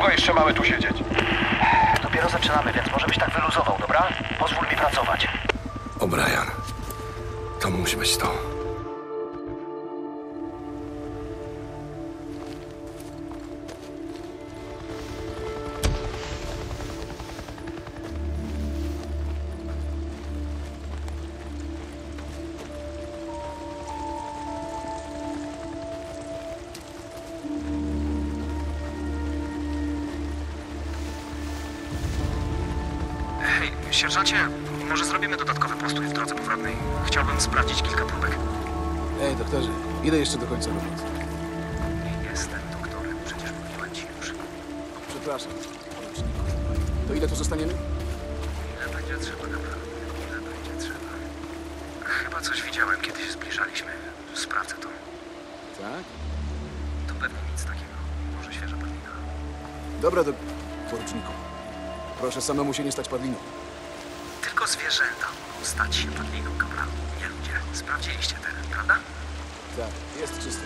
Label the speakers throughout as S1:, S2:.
S1: długo jeszcze mamy tu siedzieć?
S2: Dopiero zaczynamy, więc może byś tak wyluzował, dobra? Pozwól mi pracować.
S3: O'Brien, to musi być to.
S4: Hej, sierżancie, może zrobimy dodatkowy postój w drodze powrotnej. Chciałbym sprawdzić kilka próbek.
S5: Ej, doktorze, ile jeszcze do końca roboty?
S4: Nie jestem doktorem, przecież mówiłem ci już.
S5: Przepraszam, poruczniku. To ile tu zostaniemy?
S4: Ile będzie trzeba, naprawdę? Ile będzie trzeba? Chyba coś widziałem, kiedy się zbliżaliśmy. Sprawdzę to.
S5: Tak?
S4: To pewnie nic takiego. Może świeża padlina.
S5: Dobra, poruczniku. Proszę samemu się nie stać padliną.
S4: Tylko zwierzęta mogą stać się padliną, kapralu. Nie ludzie. Sprawdziliście teren, prawda?
S5: Tak, jest czysto.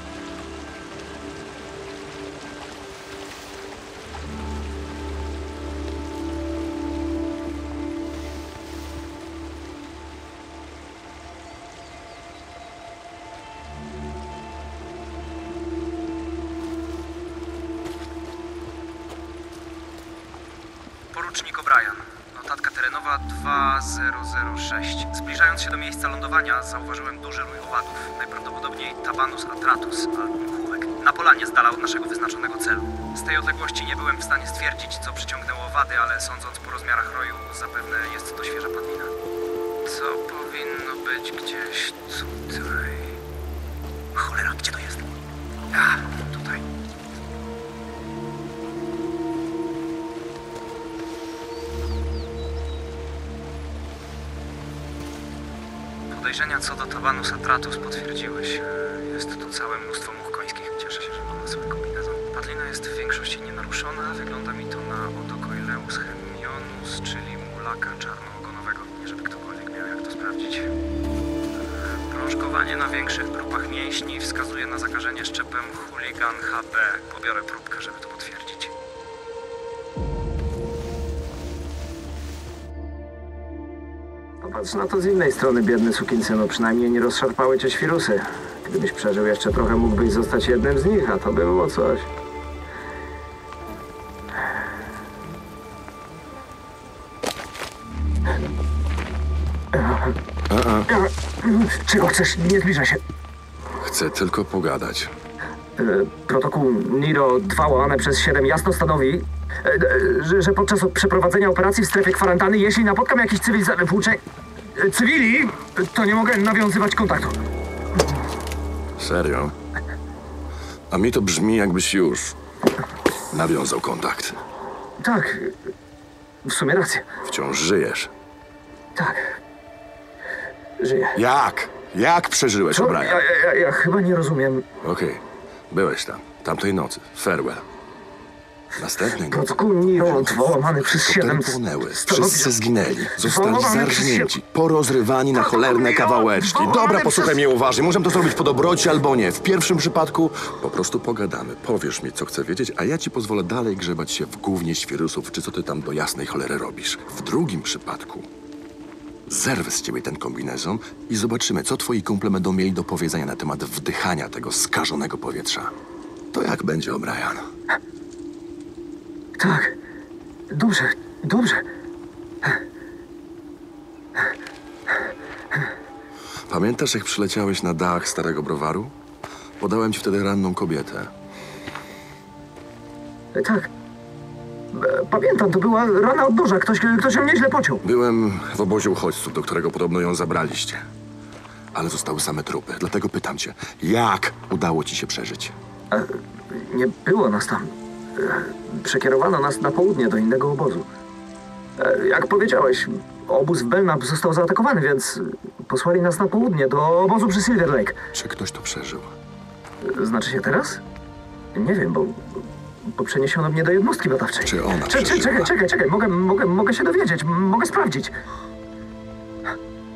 S4: Porucznik O'Brien. Notatka terenowa 2006. Zbliżając się do miejsca lądowania, zauważyłem duży rój owadów. Najprawdopodobniej Tabanus atratus albo mchówek. Na polanie z dala od naszego wyznaczonego celu. Z tej odległości nie byłem w stanie stwierdzić, co przyciągnęło owady, ale sądząc po rozmiarach roju, zapewne jest to świeża padlina. To powinno być gdzieś tutaj. Cholera, gdzie to jest? A, tutaj. Podejrzenia co do Tabanus atratus potwierdziłeś. Jest tu całe mnóstwo much końskich. Cieszę się, że mam na sobie kombinezon. Padlina jest w większości nienaruszona. Wygląda mi to na Odocoileus hemionus, czyli mulaka czarnoogonowego. Nie żeby ktokolwiek miał jak to sprawdzić. Prążkowanie na większych grupach mięśni wskazuje na zakażenie szczepem Hooligan HB. Pobiorę próbkę, żeby to potwierdzić.
S6: Popatrz na to z innej strony, biedny sukinsynu. Przynajmniej nie rozszarpały cię świrusy. Gdybyś przeżył jeszcze trochę, mógłbyś zostać jednym z nich, a to by było coś. Czego chcesz? Nie zbliżaj się.
S3: Chcę tylko pogadać.
S6: Protokół Niro 2 łamane przez 7 jasno stanowi, że podczas przeprowadzenia operacji w strefie kwarantanny, jeśli napotkam jakiś cywili, to nie mogę nawiązywać kontaktu.
S3: Serio? A mi to brzmi, jakbyś już nawiązał kontakt.
S6: Tak, w sumie rację.
S3: Wciąż żyjesz.
S6: Tak, żyję.
S3: Jak? Jak przeżyłeś,
S6: Co?
S3: O'Brien?
S6: Ja chyba nie rozumiem.
S3: Okej, byłeś tam. Tamtej nocy. Farewell. Następnej nocy
S6: Protokół Niro 2 łamane przez 7
S3: płonęły.
S6: stanowi,
S3: Wszyscy zginęli. Zostali
S6: Zwołany przez
S3: zarżnięci, porozrywani na cholerne kawałeczki. Dobra, posłuchaj mnie uważnie. Możemy to zrobić po dobroci albo nie. W pierwszym przypadku po prostu pogadamy. Powiesz mi, co chcę wiedzieć, a ja ci pozwolę dalej grzebać się w gównie świrusów, czy co ty tam do jasnej cholery robisz. W drugim przypadku zerwę z ciebie ten kombinezon i zobaczymy, co twoi kumple będą mieli do powiedzenia na temat wdychania tego skażonego powietrza. To jak będzie, O'Brien?
S6: Tak, dobrze, dobrze.
S3: Pamiętasz, jak przyleciałeś na dach starego browaru? Podałem ci wtedy ranną kobietę.
S6: Tak. Pamiętam, to była rana od noża. Ktoś ją nieźle pociął.
S3: Byłem w obozie uchodźców, do którego podobno ją zabraliście. Ale zostały same trupy. Dlatego pytam cię, jak udało ci się przeżyć?
S6: Nie było nas tam. Przekierowano nas na południe do innego obozu. Jak powiedziałeś, obóz w Belknap został zaatakowany, więc posłali nas na południe, do obozu przy Silver Lake.
S3: Czy ktoś to przeżył?
S6: Znaczy się teraz? Nie wiem, bo przeniesiono mnie do jednostki badawczej.
S3: Czy ona przeżyła?
S6: Czekaj. Mogę się dowiedzieć. Mogę sprawdzić.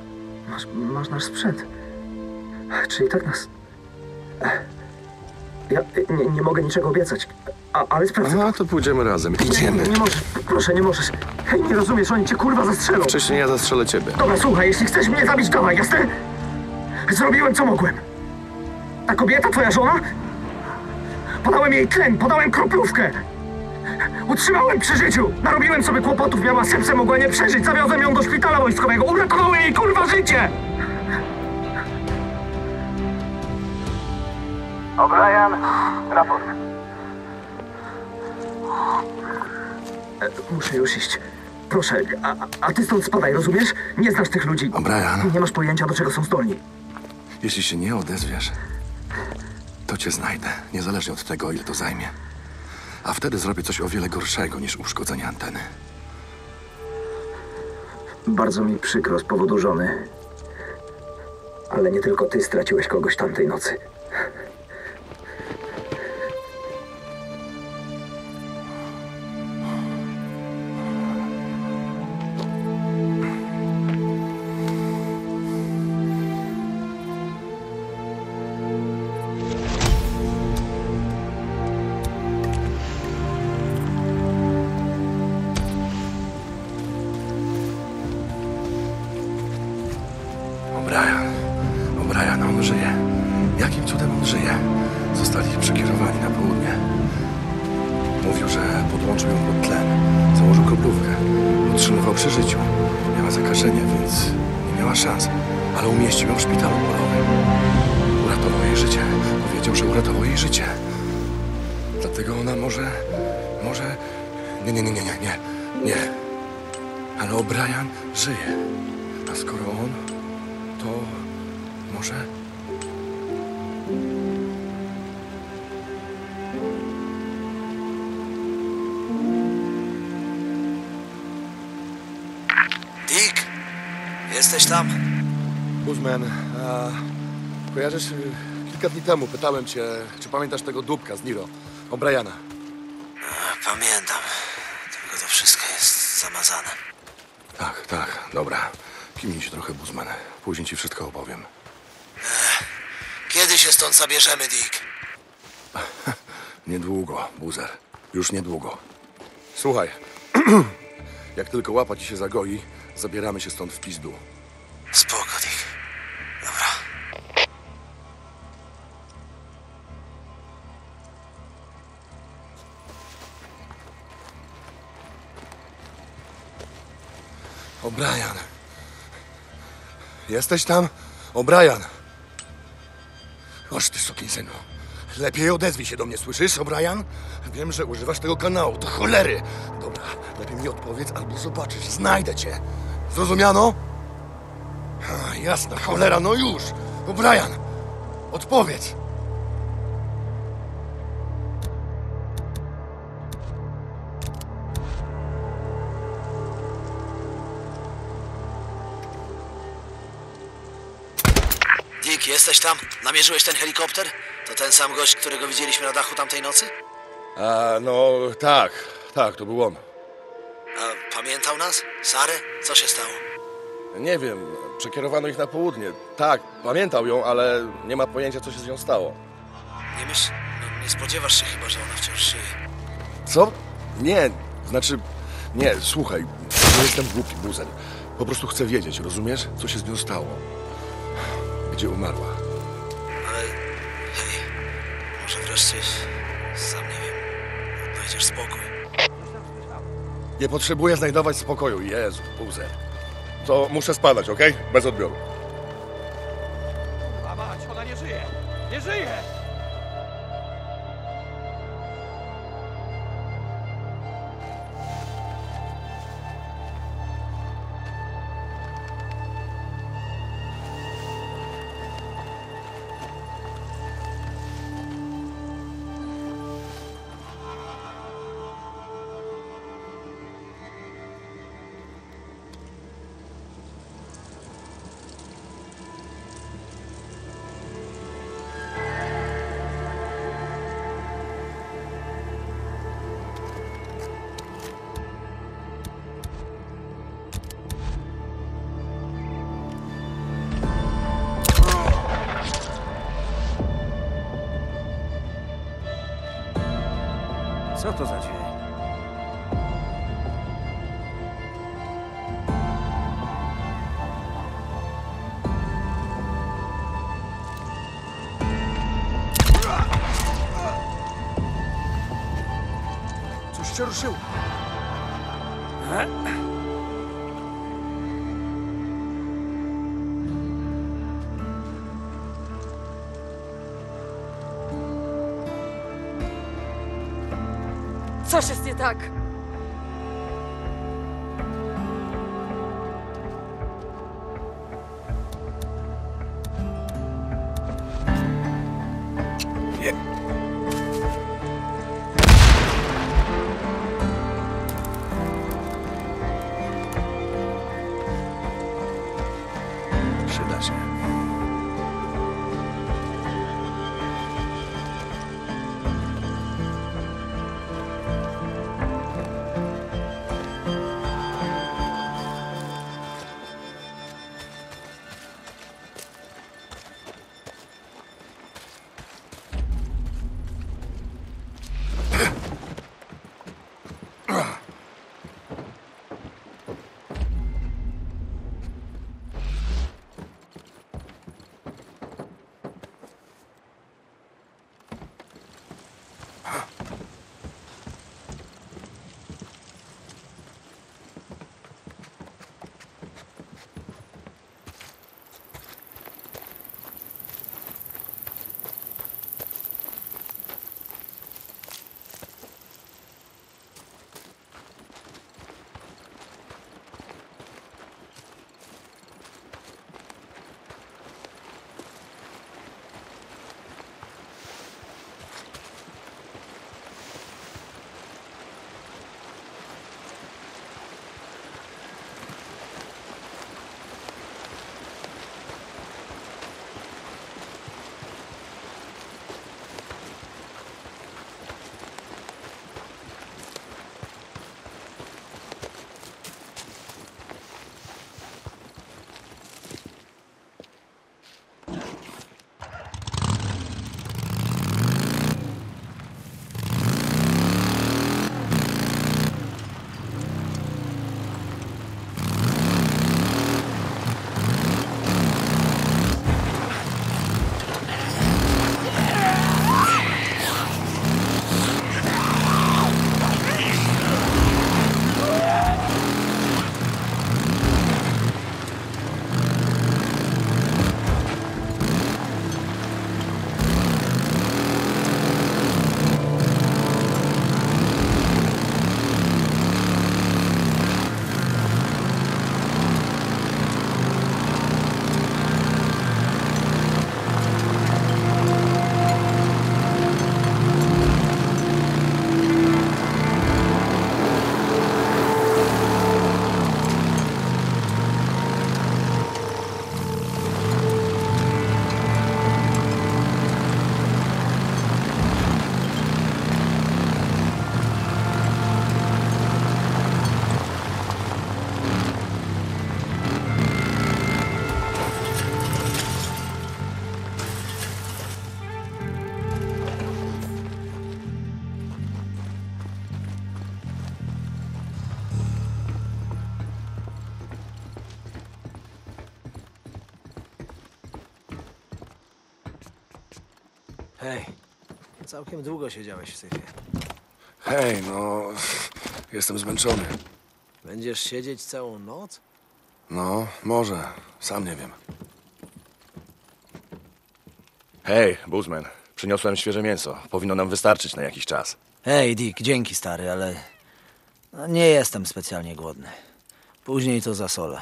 S6: Masz nasz sprzęt. Czyli tak nas... Ja nie mogę niczego obiecać, ale sprawdzę.
S3: A, to pójdziemy razem. Idziemy.
S6: Nie możesz, proszę, nie możesz. Hej, nie rozumiesz, oni cię kurwa zastrzelą.
S3: Wcześniej ja zastrzelę ciebie.
S6: Dobra, słuchaj, jeśli chcesz mnie zabić, dawaj, jasne? Zrobiłem, co mogłem. Ta kobieta, twoja żona? Podałem jej tlen, podałem kroplówkę. Utrzymałem przy życiu. Narobiłem sobie kłopotów, miała sepsę, mogła nie przeżyć. Zawiozłem ją do szpitala wojskowego. Uratowałem jej, kurwa, życie!
S2: O'Brien, raport.
S6: Muszę już iść. Proszę, a ty stąd spadaj, rozumiesz? Nie znasz tych ludzi.
S3: O'Brien.
S6: Nie masz pojęcia, do czego są zdolni.
S3: Jeśli się nie odezwiesz, to cię znajdę, niezależnie od tego, ile to zajmie. A wtedy zrobię coś o wiele gorszego niż uszkodzenie anteny.
S6: Bardzo mi przykro z powodu żony. Ale nie tylko ty straciłeś kogoś tamtej nocy.
S3: O'Brien, on żyje. Jakim cudem on żyje? Zostali przekierowani na południe. Mówił, że podłączył ją pod tlen. Założył kroplówkę. Utrzymywał przy życiu. Miała zakażenie, więc nie miała szans. Ale umieścił ją w szpitalu polowym. Uratował jej życie. Powiedział, że uratował jej życie. Dlatego ona może... Nie. Ale O'Brien żyje. A skoro on, to może...
S1: Dick, jesteś tam?
S3: Guzman, kojarzysz? Kilka dni temu pytałem cię, czy pamiętasz tego dupka z Niro, O'Briana.
S1: Pamiętam, tylko to wszystko jest zamazane.
S3: Tak, dobra. Kimnij się trochę, Guzman. Później ci wszystko opowiem.
S1: Kiedy się stąd zabierzemy, Dick?
S3: Niedługo, Buzer. Już niedługo. Słuchaj, jak tylko łapa ci się zagoi, zabieramy się stąd w pizdu.
S1: Spoko, Dick. Dobra.
S3: O'Brien. Jesteś tam? O'Brien. Oż ty, sukinsynu. Lepiej odezwij się do mnie, słyszysz, O'Brien? Wiem, że używasz tego kanału, to cholery. Dobra, lepiej mi odpowiedz, albo zobaczysz, znajdę cię. Zrozumiano? Jasna cholera, no już. O'Brien, odpowiedz.
S1: Dick, jesteś tam? Namierzyłeś ten helikopter? To ten sam gość, którego widzieliśmy na dachu tamtej nocy?
S3: No tak, to był on.
S1: A pamiętał nas? Sarę? Co się stało?
S3: Nie wiem, przekierowano ich na południe. Tak, pamiętał ją, ale nie ma pojęcia, co się z nią stało.
S1: Nie spodziewasz się chyba, że ona wciąż żyje.
S3: Co? Nie, słuchaj, nie jestem głupi, Buzer. Po prostu chcę wiedzieć, rozumiesz, co się z nią stało? Gdzie umarła?
S1: Ale hej, może wreszcie, sam nie wiem, odnajdziesz spokój.
S3: Nie potrzebuję znajdować spokoju, Jezu, Buzer. To muszę spadać, okej? Bez odbioru.
S7: A mać, ona nie żyje! Nie żyje!
S4: Co to za dźwięk?
S5: Coś się ruszyło.
S8: Coś jest nie tak.
S5: Przyda się.
S1: Hej, całkiem długo siedziałeś w syfie.
S3: Hej, no... Jestem zmęczony.
S1: Będziesz siedzieć całą noc?
S3: No, może. Sam nie wiem. Hej, Boozman. Przyniosłem świeże mięso. Powinno nam wystarczyć na jakiś czas.
S1: Hej, Dick, dzięki stary, ale nie jestem specjalnie głodny. Później to zasolę.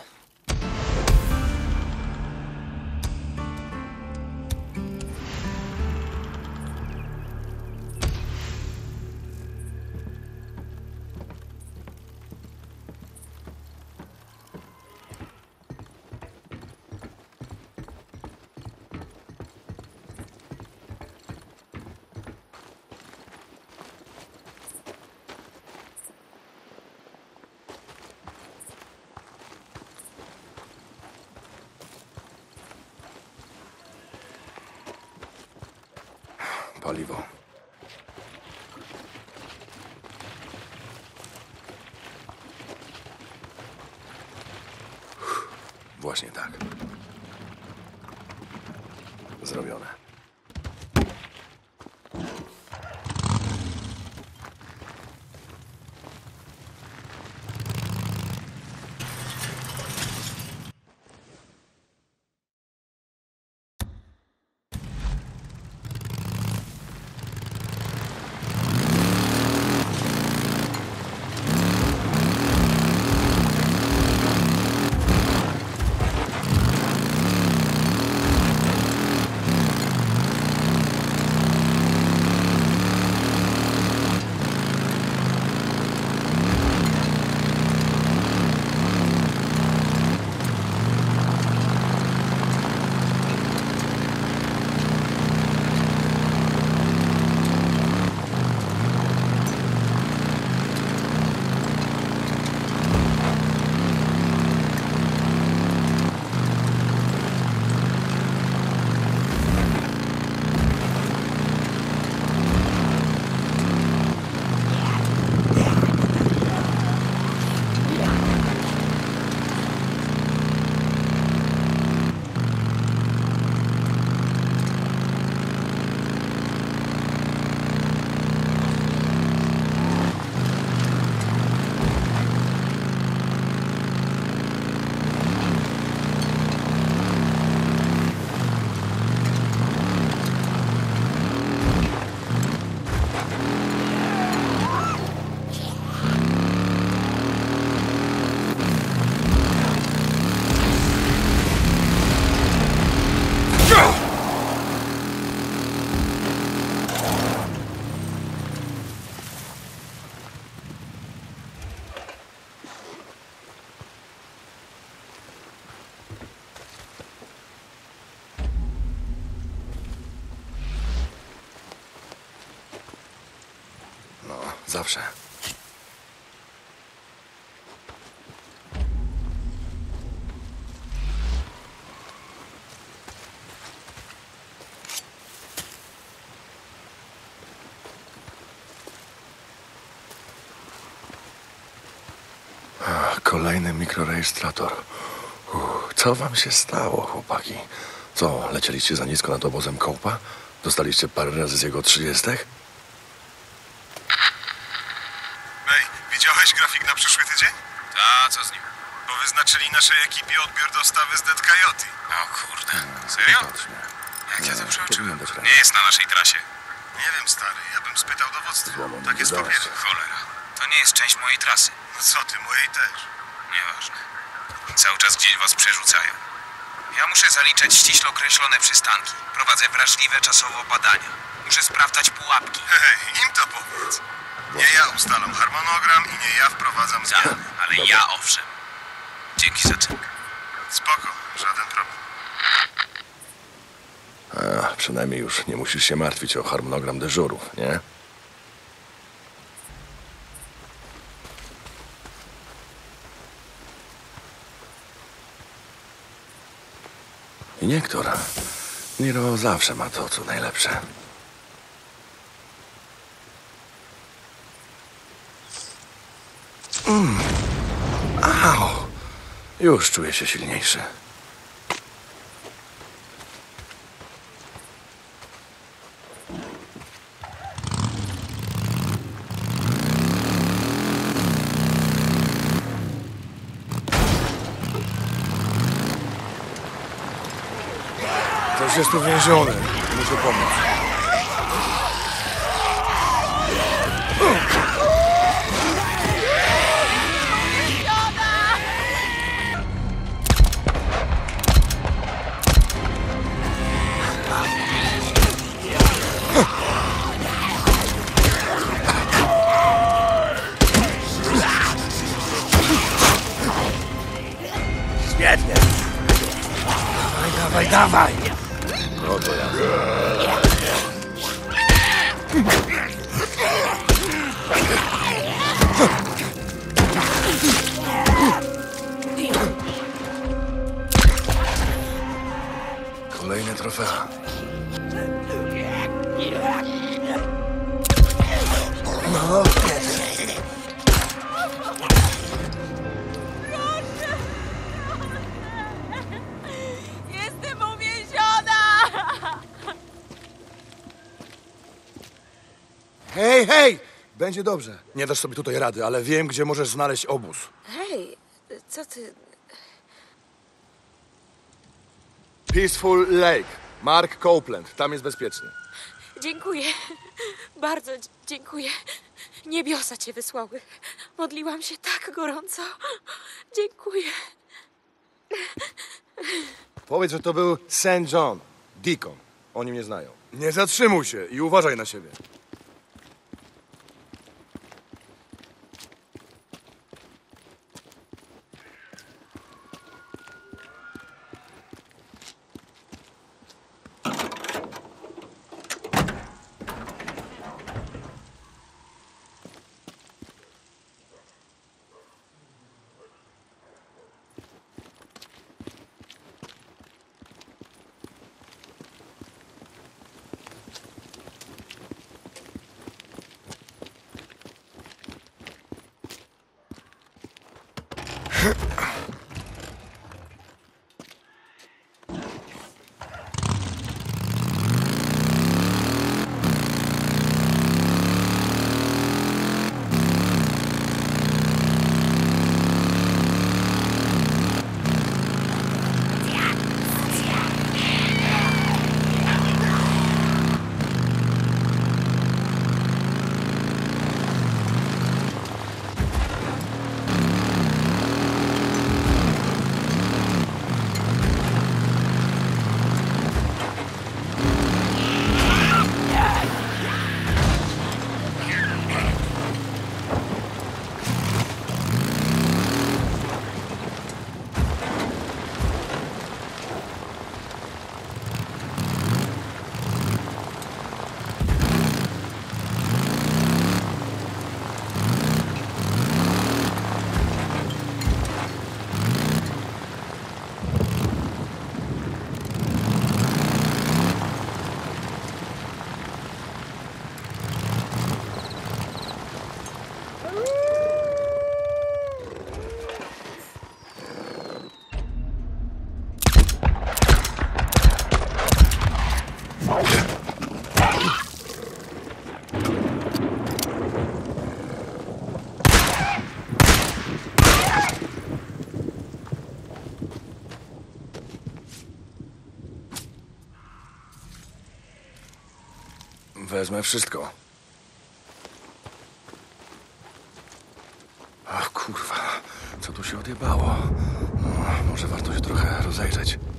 S3: Paliwo. Właśnie tak. Zrobione. Zawsze. Kolejny mikrorejestrator. Co wam się stało, chłopaki? Co, lecieliście za nisko nad obozem Kołpa? Dostaliście parę razy z jego 30?
S8: Widziałeś grafik na przyszły tydzień?
S7: A co z nim?
S8: Bo wyznaczyli naszej ekipie odbiór dostawy z Dead Coyote.
S7: O kurde. Serio? Jak ja to przeoczyłem? Nie jest na naszej trasie.
S8: Nie wiem, stary, ja bym spytał dowództwo. Tak jest papieru.
S7: Cholera. To nie jest część mojej trasy.
S8: No co ty, mojej też.
S7: Nieważne. Cały czas gdzieś was przerzucają. Ja muszę zaliczać ściśle określone przystanki. Prowadzę wrażliwe czasowo badania. Muszę sprawdzać pułapki.
S8: Hej, im to powiedz. Nie ja ustalam harmonogram i nie ja wprowadzam
S7: Tak,
S8: zmiany.
S7: ale ja owszem. Dzięki za cynk.
S8: Spoko, żaden problem.
S3: Przynajmniej już nie musisz się martwić o harmonogram dyżurów, nie? I niektóra. Niro zawsze ma to, co najlepsze. Au! Już czuję się silniejszy.
S5: Ktoś jest tu więziony. Muszę pomóc.
S1: Świetnie. Dawaj, dawaj.
S3: No to ja. Kolejne trofea.
S1: No,
S5: Hej, hej! Będzie dobrze. Nie dasz sobie tutaj rady, ale wiem, gdzie możesz znaleźć obóz.
S9: Hej, co ty...
S5: Peaceful Lake. Mark Copeland. Tam jest bezpiecznie.
S9: Dziękuję. Bardzo dziękuję. Niebiosa cię wysłały. Modliłam się tak gorąco. Dziękuję.
S5: Powiedz, że to był St. John. Deacon. Oni mnie znają. Nie zatrzymuj się i uważaj na siebie. Wezmę wszystko. Ach, kurwa, co tu się odjebało? No, może warto się trochę rozejrzeć.